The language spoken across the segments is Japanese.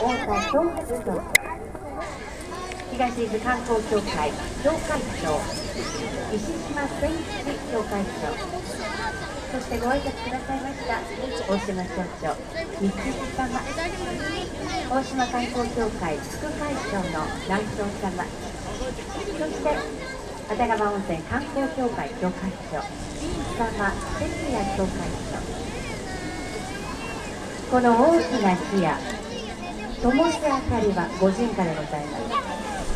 太田東発町長、東伊豆観光協会協会長、石島千吉協会長、そしてご挨拶くださいました大島町長、三木様、大島観光協会副会長の南庄様、そして熱川温泉観光協会協会長、様哲也協会長、この大きな火や灯し明かりはご人家でございます。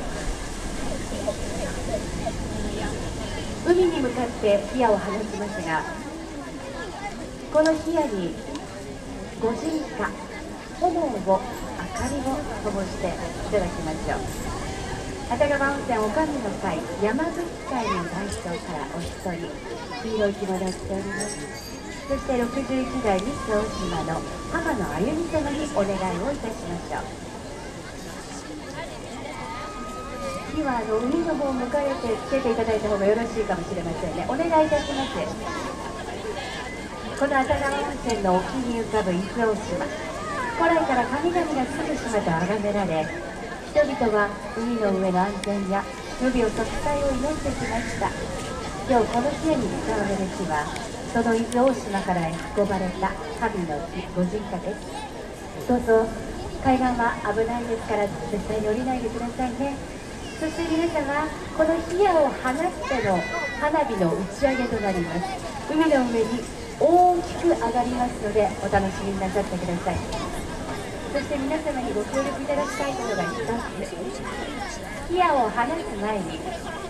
海に向かって火矢を放ちますが、この火矢にご人家、炎を、明かりを灯していただきましょう。熱川温泉おかみの会山口会の代表からお一人、黄色い着物を着ております。そして61代ミス大島の浜野あゆみ様にお願いをいたしましょう。火は海の方を向かれてつけていただいた方がよろしいかもしれませんね。お願いいたします。この熱川温泉の沖に浮かぶ伊豆大島、古来から神々が住む島と崇められ、人々は海の上の安全や無病息災を祈ってきました。今日この日に使われる日は、その伊豆大島から運ばれた神のご人家です。どうぞ海岸は危ないですから絶対に降りないでくださいね。そして皆様、この火矢を放っての花火の打ち上げとなります。海の上に大きく上がりますのでお楽しみになさってください。そして皆様にご協力いただきたいことが一つ、火矢を放つ前に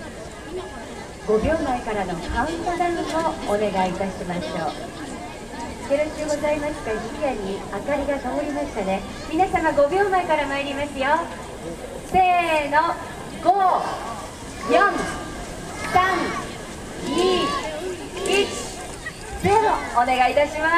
5秒前からのカウントダウンをお願いいたしましょう。よろしゅうございますか。火矢に明かりが灯りましたね。皆様5秒前から参りますよ。せーの、5、4、3、2、1、0、お願いいたします。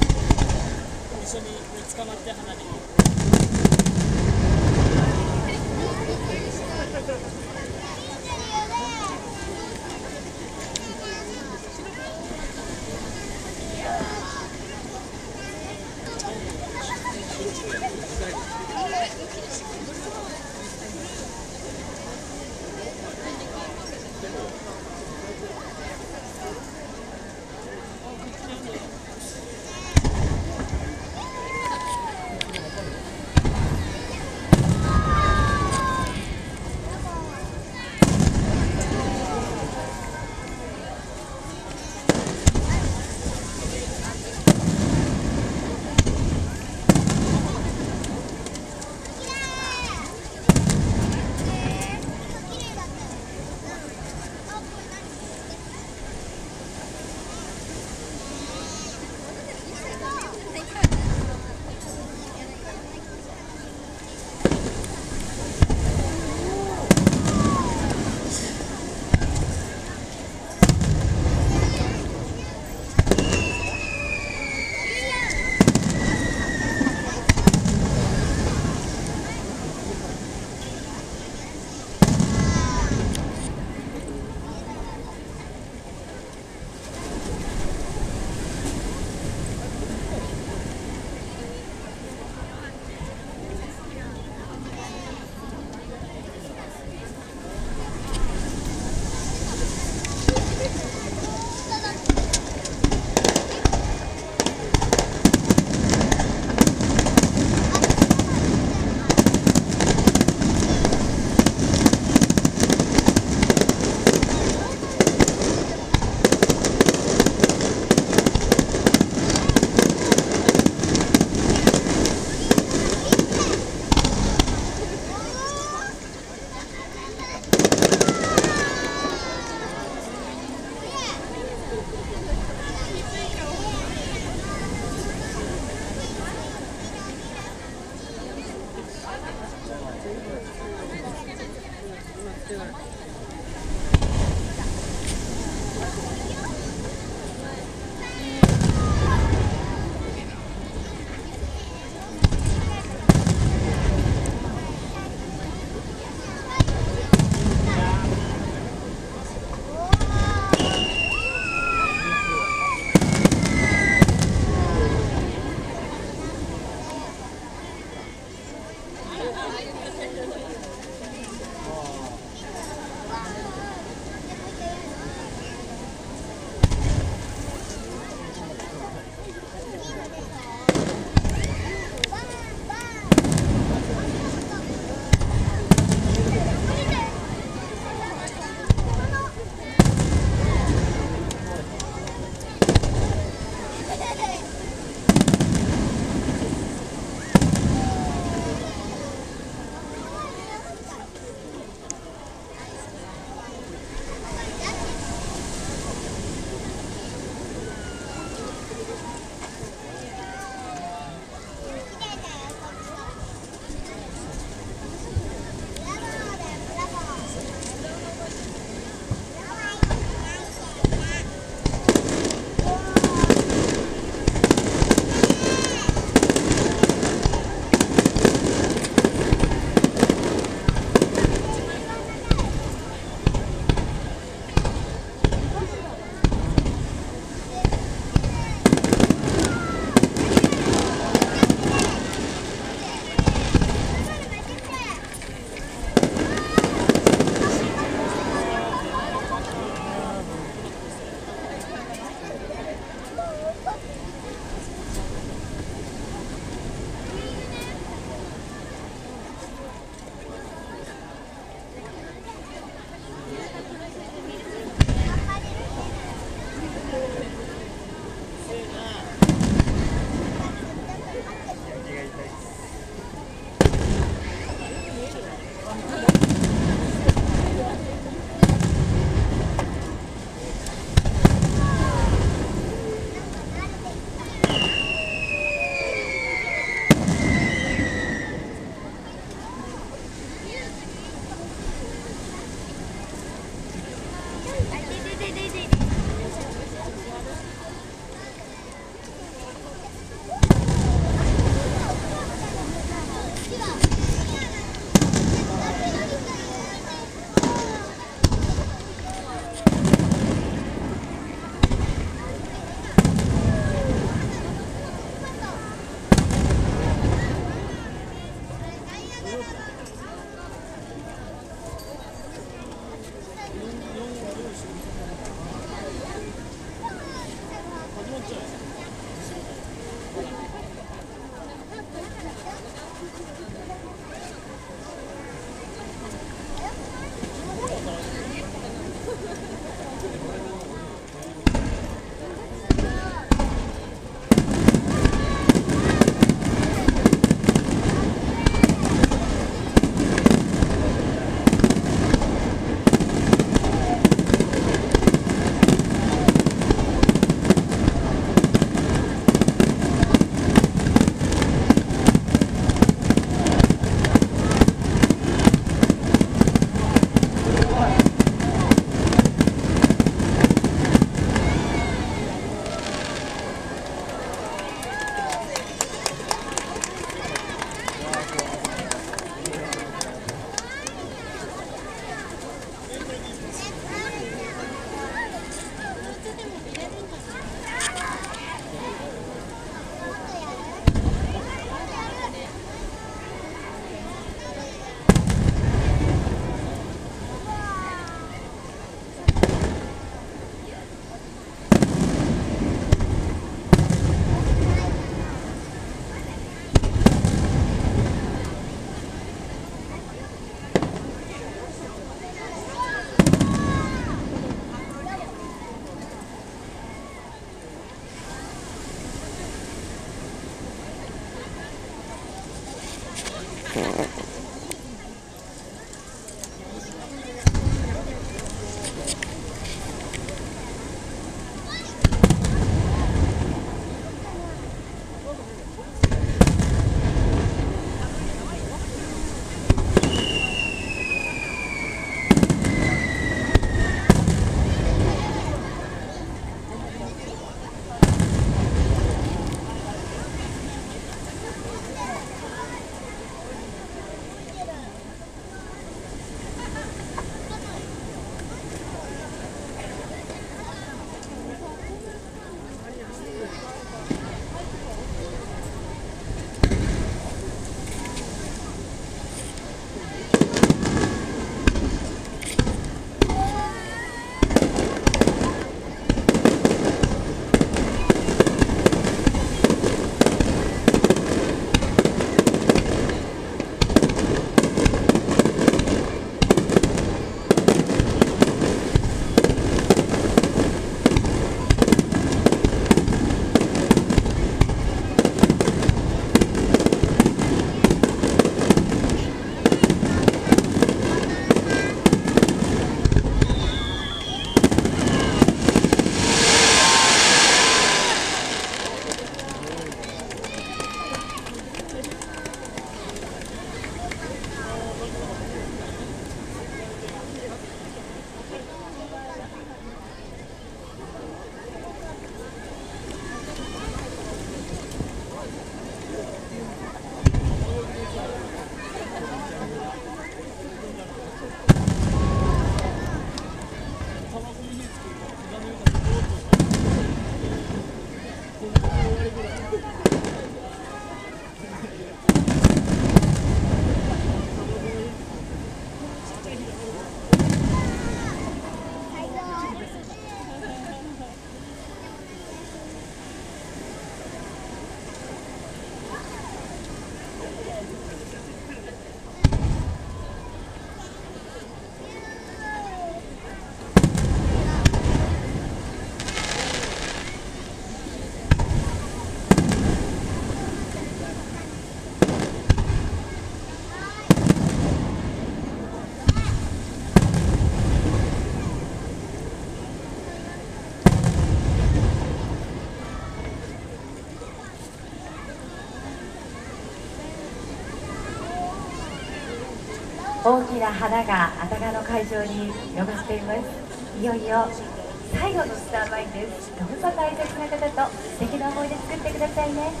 大きな花があたがの会場に広がっています。いよいよ最後のスターマインです。どうぞ大切な方と素敵な思い出作ってくださいね。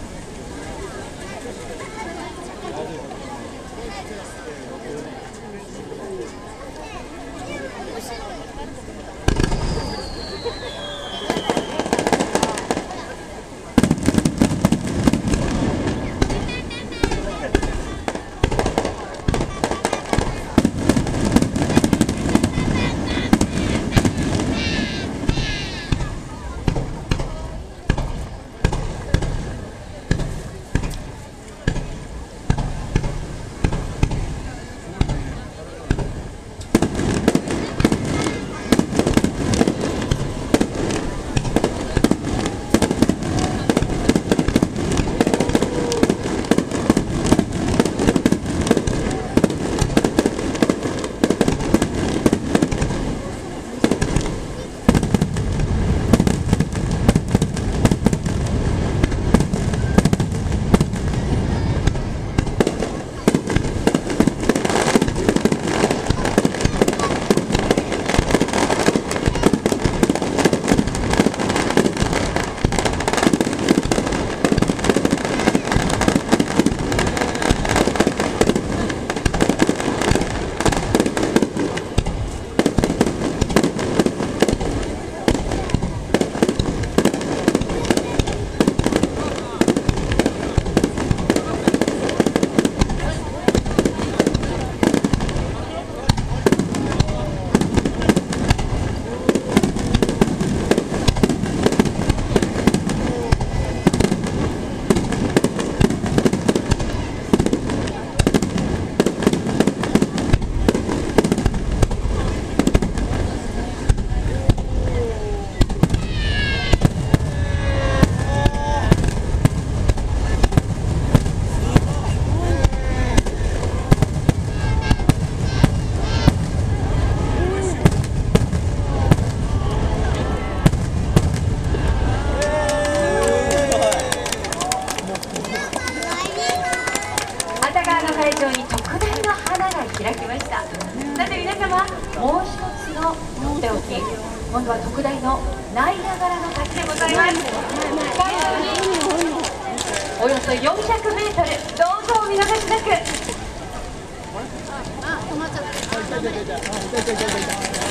会場に特大の花が開きました。さて皆様、もう一つのとっておき、今度は特大のナイアガラの滝でございます。会場におよそ400メートル、どうぞお見逃しなく。 あ、止まっちゃった。